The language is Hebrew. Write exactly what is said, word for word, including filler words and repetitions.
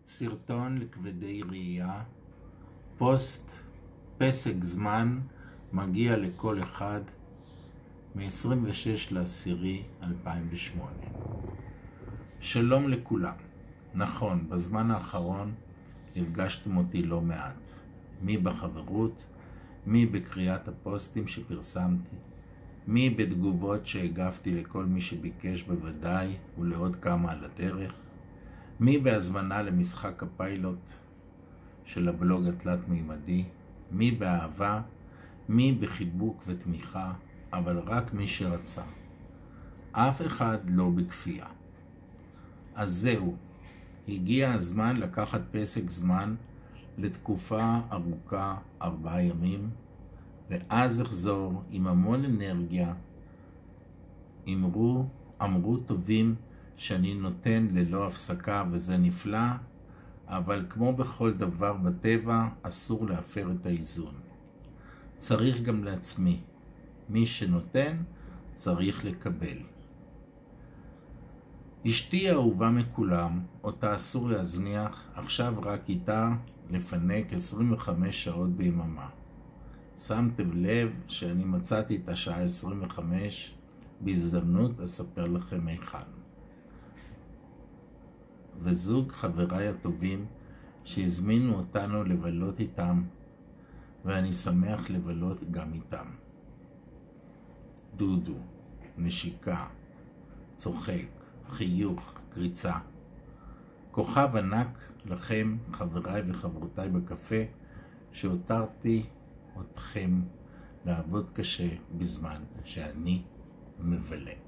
סרטון לכבדי ראייה, פוסט פסק זמן מגיע לכל אחד מ-עשרים ושש לעשירי אלפיים ושמונה. שלום לכולם. נכון, בזמן האחרון הרגשתם אותי לא מעט. מי בחברות, מי בקריאת הפוסטים שפרסמתי, מי בתגובות שהגבתי לכל מי שביקש בוודאי ולעוד כמה על הדרך, מי בהזמנה למשחק הפיילוט של הבלוג התלת מימדי, מי באהבה, מי בחיבוק ותמיכה, אבל רק מי שרצה. אף אחד לא בכפייה. אז זהו, הגיע הזמן לקחת פסק זמן לתקופה ארוכה, ארבעה ימים, ואז אחזור עם המון אנרגיה. אמרו, אמרו טובים שאני נותן ללא הפסקה וזה נפלא, אבל כמו בכל דבר בטבע אסור להפר את האיזון. צריך גם לעצמי. מי שנותן צריך לקבל. אשתי האהובה מכולם, אותה אסור להזניח, עכשיו רק איתה לפנק עשרים וחמש שעות ביממה. שמתם לב שאני מצאתי את השעה עשרים וחמש, בהזדמנות אספר לכם היכן. וזוג חבריי הטובים שהזמינו אותנו לבלות איתם, ואני שמח לבלות גם איתם. דודו, נשיקה, צוחק, חיוך, קריצה. כוכב ענק לכם, חבריי וחברותיי בקפה, שהותרתי אתכם לעבוד קשה בזמן שאני מבלה.